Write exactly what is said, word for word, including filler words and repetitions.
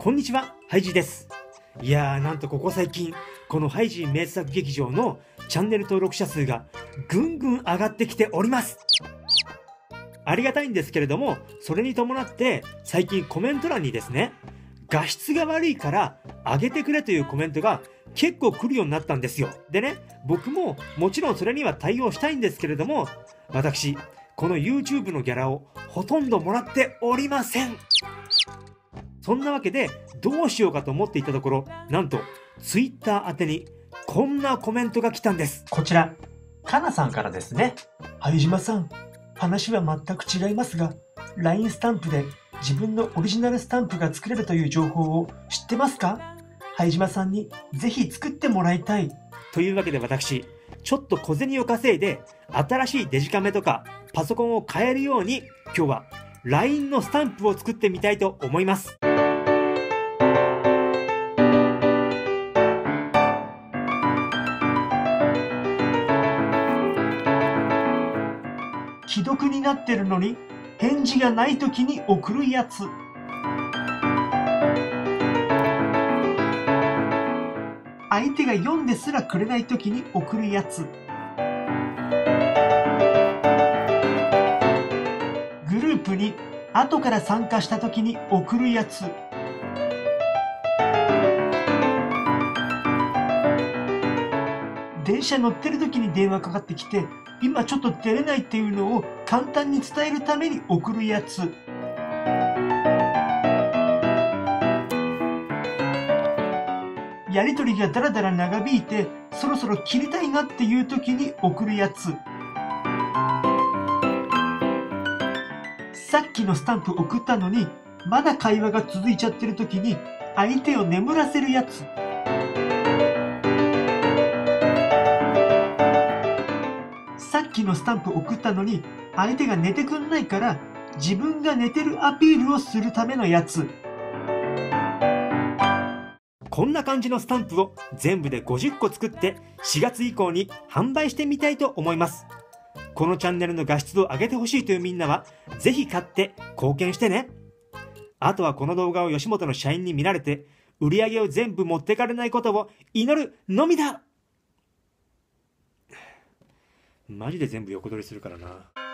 こんにちは、ハイジです。いやー、なんとここ最近、このハイジ名作劇場のチャンネル登録者数がぐんぐん上がってきております。ありがたいんですけれども、それに伴って最近コメント欄にですね、画質が悪いから上げてくれというコメントが結構来るようになったんですよ。でね、僕ももちろんそれには対応したいんですけれども、私、この YouTube のギャラをほとんどもらっておりません。そんなわけでどうしようかと思っていたところ、なんと Twitter 宛てにこんなコメントが来たんです。こちら、かなさんからですね。はいじまさん、話は全く違いますが、ライン スタンプで自分のオリジナルスタンプが作れるという情報を知ってますか？はいじまさんにぜひ作ってもらいたい。というわけで私、ちょっと小銭を稼いで新しいデジカメとかパソコンを買えるように今日は ライン のスタンプを作ってみたいと思います。既読になってるのに返事がない時に送るやつ。相手が読んですらくれない時に送るやつ。グループに後から参加した時に送るやつ。電車乗ってる時に電話かかってきて、今ちょっと出れないっていうのを簡単に伝えるために送るやつ。やりとりがだらだら長引いてそろそろ切りたいなっていう時に送るやつ。さっきのスタンプ送ったのにまだ会話が続いちゃってる時に相手を眠らせるやつ。さっきのスタンプ送ったのに相手が寝てくんないから自分が寝てるアピールをするためのやつ。こんな感じのスタンプを全部でごじゅっこ作ってしがつ以降に販売してみたいと思います。このチャンネルの画質を上げてほしいというみんなはぜひ買って貢献してね。あとはこの動画を吉本の社員に見られて売り上げを全部持ってかれないことを祈るのみだ。マジで全部横取りするからな。